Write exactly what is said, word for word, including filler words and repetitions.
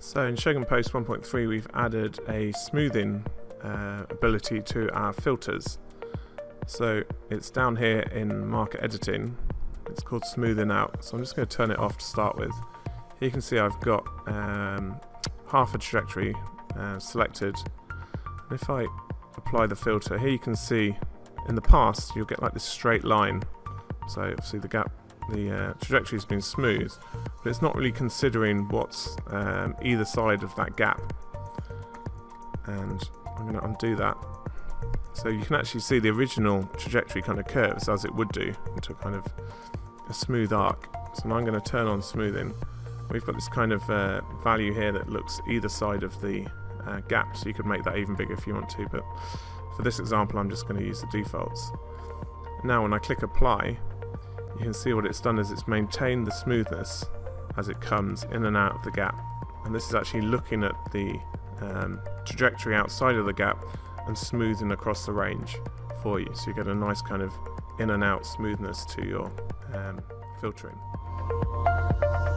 So in Shōgun Post one point three we've added a smoothing uh, ability to our filters. So it's down here in marker editing, it's called smoothing out, so I'm just going to turn it off to start with. Here you can see I've got um, half a trajectory uh, selected, and if I apply the filter, here you can see in the past you'll get like this straight line, so obviously the gap, the uh, trajectory has been smooth, but it's not really considering what's um, either side of that gap. And I'm going to undo that, so you can actually see the original trajectory kind of curves as it would do into kind of a smooth arc. So now I'm going to turn on smoothing. We've got this kind of uh, value here that looks either side of the uh, gap, so you could make that even bigger if you want to, but for this example I'm just going to use the defaults. Now when I click apply, you can see what it's done is it's maintained the smoothness as it comes in and out of the gap, and this is actually looking at the um, trajectory outside of the gap and smoothing across the range for you, so you get a nice kind of in and out smoothness to your um, filtering.